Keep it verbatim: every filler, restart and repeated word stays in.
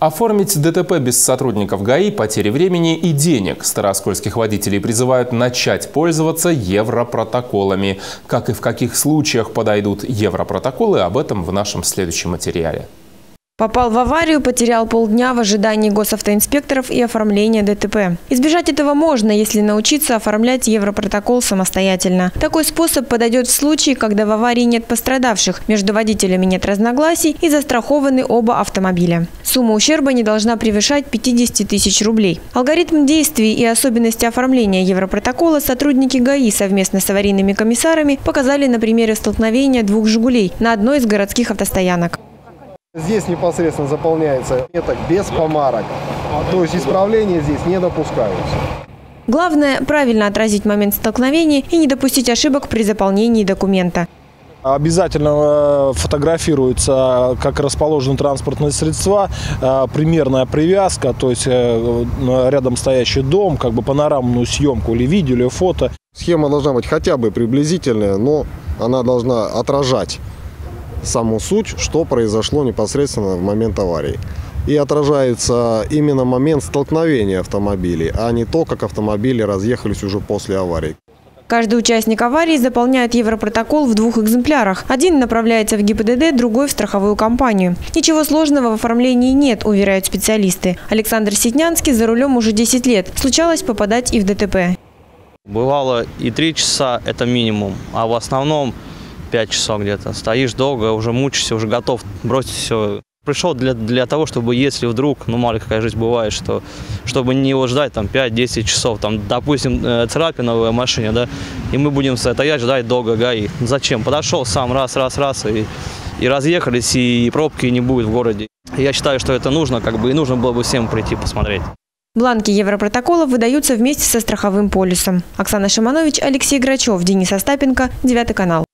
Оформить ДТП без сотрудников ГАИ, потери времени и денег. Старооскольских водителей призывают начать пользоваться европротоколами. Как и в каких случаях подойдут европротоколы, об этом в нашем следующем материале. Попал в аварию, потерял полдня в ожидании госавтоинспекторов и оформления ДТП. Избежать этого можно, если научиться оформлять европротокол самостоятельно. Такой способ подойдет в случае, когда в аварии нет пострадавших, между водителями нет разногласий и застрахованы оба автомобиля. Сумма ущерба не должна превышать пятьдесят тысяч рублей. Алгоритм действий и особенности оформления европротокола сотрудники ГАИ совместно с аварийными комиссарами показали на примере столкновения двух «Жигулей» на одной из городских автостоянок. Здесь непосредственно заполняется меток без помарок, то есть исправления здесь не допускаются. Главное – правильно отразить момент столкновения и не допустить ошибок при заполнении документа. Обязательно фотографируется, как расположены транспортные средства, примерная привязка, то есть рядом стоящий дом, как бы панорамную съемку или видео, или фото. Схема должна быть хотя бы приблизительная, но она должна отражать саму суть, что произошло непосредственно в момент аварии. И отражается именно момент столкновения автомобилей, а не то, как автомобили разъехались уже после аварии. Каждый участник аварии заполняет европротокол в двух экземплярах. Один направляется в ГИБДД, другой – в страховую компанию. Ничего сложного в оформлении нет, уверяют специалисты. Александр Ситнянский за рулем уже десять лет. Случалось попадать и в ДТП. Бывало и три часа – это минимум, а в основном пять часов где-то. Стоишь долго, уже мучишься, уже готов бросить все. Пришел для, для того, чтобы, если вдруг, ну мало ли какая жизнь бывает, что, чтобы не его ждать там пять-десять часов, там, допустим, царапина в машине, да, и мы будем стоять, ждать долго ГАИ. Зачем? Подошел сам раз, раз, раз, и, и разъехались, и пробки не будет в городе. Я считаю, что это нужно, как бы, и нужно было бы всем прийти посмотреть. Бланки европротоколов выдаются вместе со страховым полисом. Оксана Шиманович, Алексей Грачев, Денис Остапенко, девятый канал.